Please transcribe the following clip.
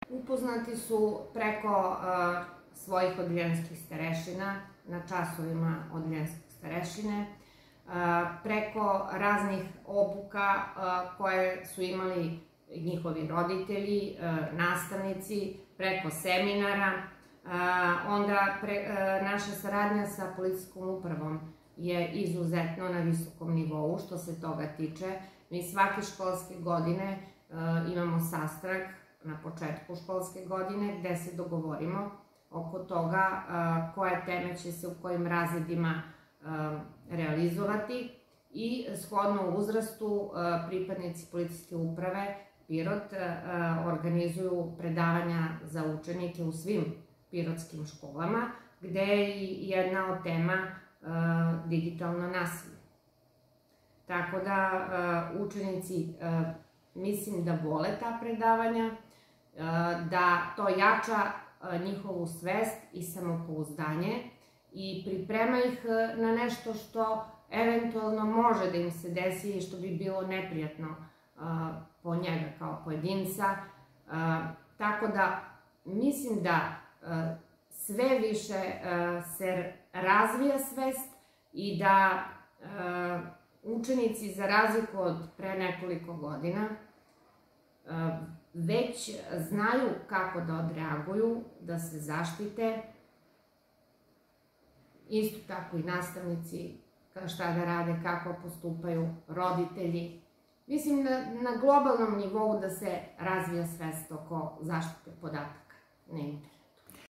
Upoznati su preko svojih odeljenskih starešina, na časovima odeljenskog starešine, preko raznih obuka koje su imali njihovi roditelji, nastavnici, preko seminara. Onda naša saradnja sa policijskom upravom je izuzetno na visokom nivou što se toga tiče. Mi svake školske godine imamo sastanak na početku školske godine gde se dogovorimo oko toga koje teme će se u kojim razredima realizovati i shodno uzrastu pripadnici policijske uprave Pirot organizuju predavanja za učenike u svim pirotskim školama, gde je i jedna od tema digitalno nasilje. Tako da učenici mislim da vole ta predavanja, da to jača njihovu svest i samopouzdanje i priprema ih na nešto što eventualno može da im se desi i što bi bilo neprijatno po njega kao pojedinca. Tako da mislim da sve više se razvija svest i da učenici, za razliku od pre nekoliko godina, već znaju kako da odreaguju, da se zaštite. Isto tako i nastavnici, šta da rade, kako postupaju, roditelji. Mislim na globalnom nivou da se razvija svest oko zaštite podataka na internetu.